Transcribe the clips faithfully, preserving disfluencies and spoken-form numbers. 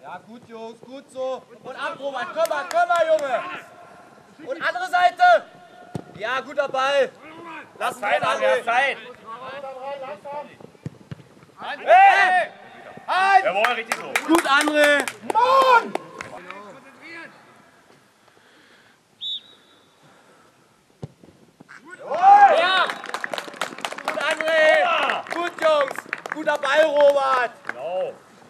Ja, gut, Jungs, gut so. Und ab, Robert, komm mal, komm mal, Junge. Und andere Seite. Ja, guter Ball. Lass Zeit, André. Zeit. Hey! Halt! Jawohl, richtig so. Gut, André. Mann! Ja! Gut, André. Gut, Jungs. Guter Ball, Robert. Genau.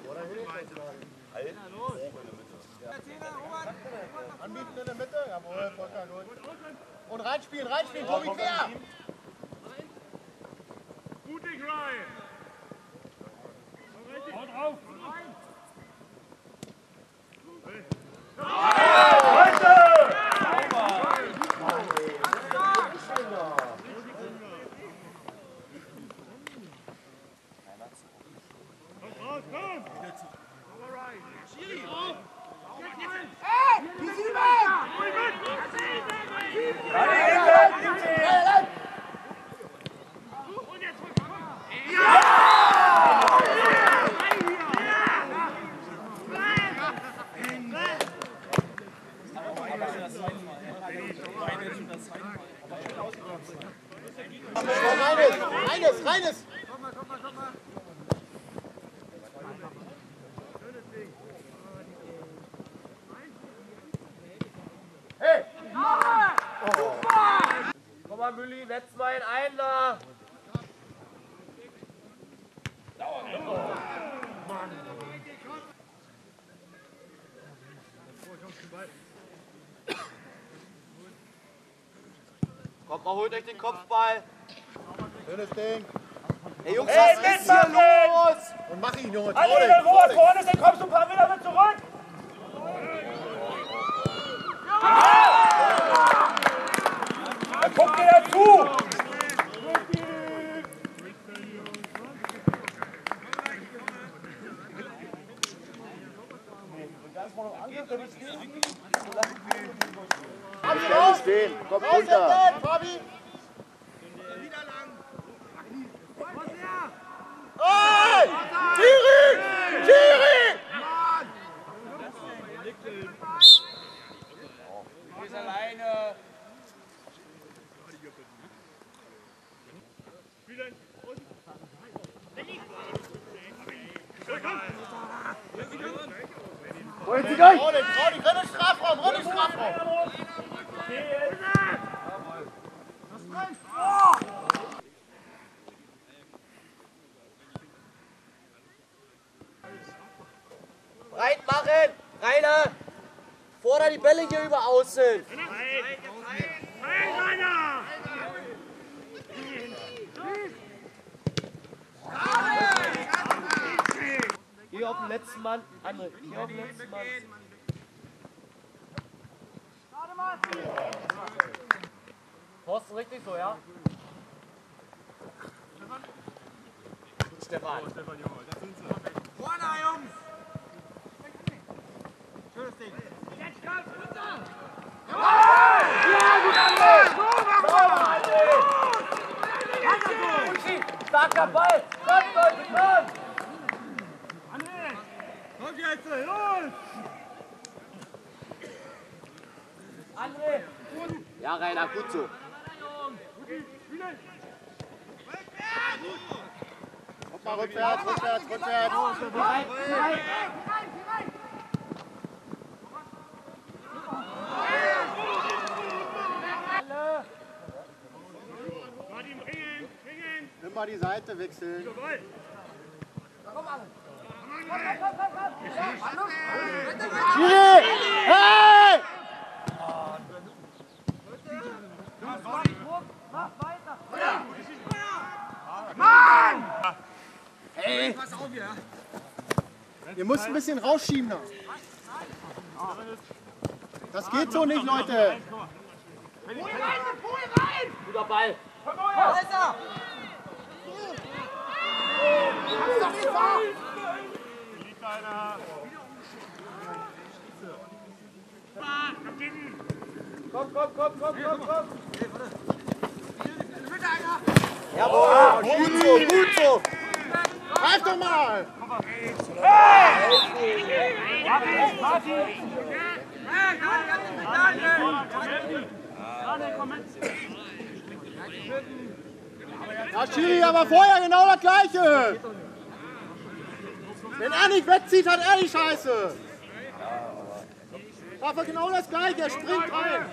Anbieten in der Mitte, jawohl, Volker, gut. Und reinspielen, reinspielen, Tobi, quer! Gute Grind! Haut drauf! Reines, reines, reines! Komm mal, komm mal, komm mal! Hey! Komm mal, Mülli, setz mal ihn ein da. Kommt mal, holt euch den Kopfball. Schönes Ding. Hey Jungs, Hey, was ist hier los? Und mach ihn, Junge, trau Alle dich, wieder trau vor, dich. vorne ist, dann kommst du ein paar Meter mit zurück. Dann guckt ihr dazu. Schnell stehen, komm runter. Fabi. Hey! Thierry! Thierry! Du bist alleine. Wollen Sie gleich? Trau dich, trau dich, renn in den Strafraum, renn in den Strafraum. Breit machen. Rainer. Forder die Bälle hier über außen. Hier auf den letzten Mann. André, hier auf den letzten Mann. Thorsten, richtig so, ja? Gut, Stefan. Vorne, Jungs! Schönes Ding! Starker Ball! Kommt, Leute, kommt! Kommt jetzt, los! André! Ja, Rainer, gut so. Kommt mal rückwärts, rückwärts, rückwärts. Rein, rein. Nimm mal die Seite wechseln. Thierry! Hey! Ey! Pass auf, ja! Ihr müsst ein bisschen rausschieben noch. Das geht so nicht, Leute. Guter Ball! Besser! Hab's doch nicht wahr! Komm, komm, komm, komm, komm, komm! Bitte einer! Jawohl! Gut so, gut so! Greif doch mal! Ja, Schiri, aber vorher genau das Gleiche! Wenn er nicht wegzieht, hat er die Scheiße! Aber genau das Gleiche, er springt rein!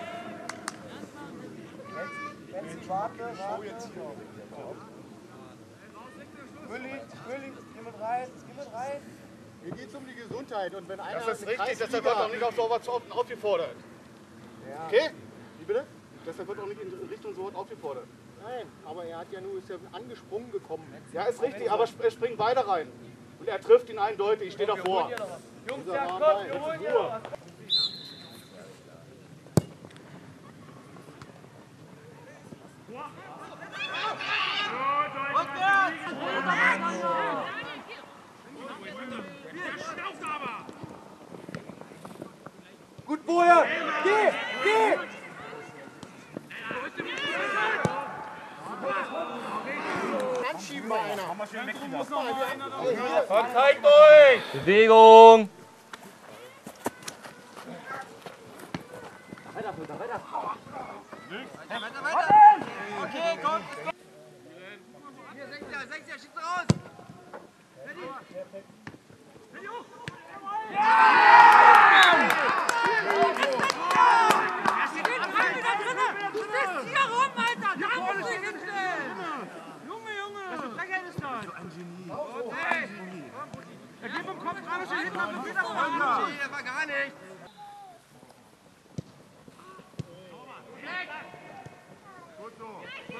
Schau jetzt hier. Willi, Willi, geh mit rein, geh mit rein. Hier geht es um die Gesundheit und wenn einer... Das ist eine richtig, Kreisliga- deshalb wird auch nicht auf sowas aufgefordert. Ja. Okay? Wie bitte? Deshalb wird auch nicht in Richtung sowas aufgefordert. Nein, aber er hat ja nur, ist ja angesprungen gekommen. Ja, ist richtig, aber er springt weiter rein. Und er trifft ihn eindeutig, ich stehe davor. Jungs, Dieser ja, Mann komm, rein. wir holen hier was. Gut, Boje! Geh! Geh! Anschieben mal einer. Komm, zeigt euch! Bewegung! Okay, komm. Hier, Sechser, Sechser, schießt raus. Ready? Ready hoch. Du stehst hier rum, Alter! Da musst du dich hinstellen! Junge, Junge. Das ist Frechheit ist das. So ein Genie. Hey. Er geht vom Kopf gerade schon hinten und wieder vorne. Das war gar nicht! Gut so.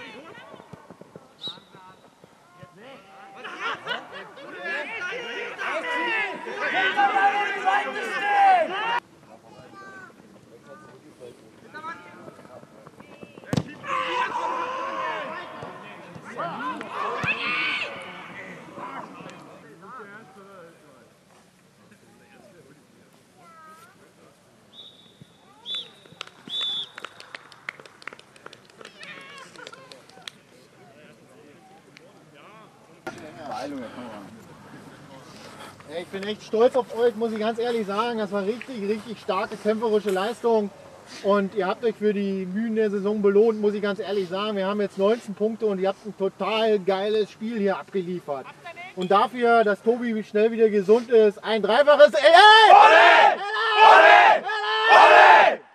Ich bin echt stolz auf euch, muss ich ganz ehrlich sagen. Das war richtig, richtig starke kämpferische Leistung. Und ihr habt euch für die Mühen der Saison belohnt, muss ich ganz ehrlich sagen. Wir haben jetzt neunzehn Punkte und ihr habt ein total geiles Spiel hier abgeliefert. Und dafür, dass Tobi schnell wieder gesund ist, ein dreifaches... Ey, ey! Olé! Olé! Olé! Olé!